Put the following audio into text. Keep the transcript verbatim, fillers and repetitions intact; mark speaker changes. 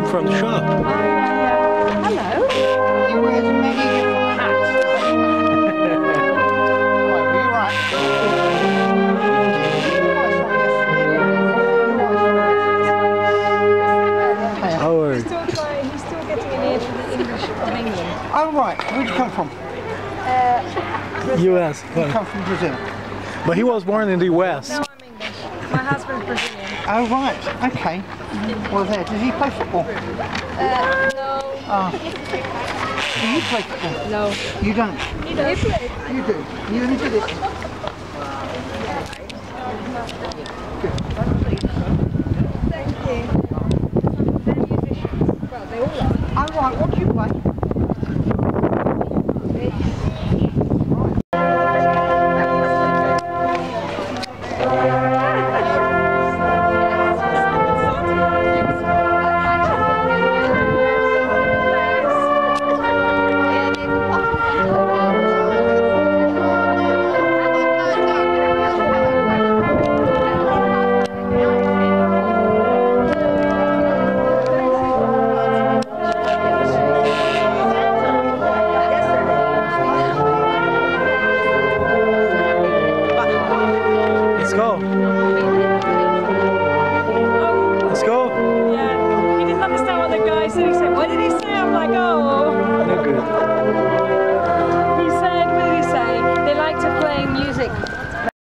Speaker 1: from the shop.
Speaker 2: Uh, hello.
Speaker 3: He wears many different hats. Right, were you right?
Speaker 1: Oh,
Speaker 2: He's still trying, he's still getting an ear for the English of England.
Speaker 3: Oh right, where'd you come from?
Speaker 2: Uh,
Speaker 1: U S
Speaker 3: You come from Brazil.
Speaker 1: But he was born in the West.
Speaker 2: No, I'm English. My husband's Brazilian.
Speaker 3: Oh right, okay. Well there, does he play football?
Speaker 2: Uh, no.
Speaker 3: Ah. Do you play football?
Speaker 2: No.
Speaker 3: You don't?
Speaker 2: You do. You play?
Speaker 3: You do. You only did it.
Speaker 2: Thank you. They're musicians. Well, they all are.
Speaker 3: Oh right, what do you play?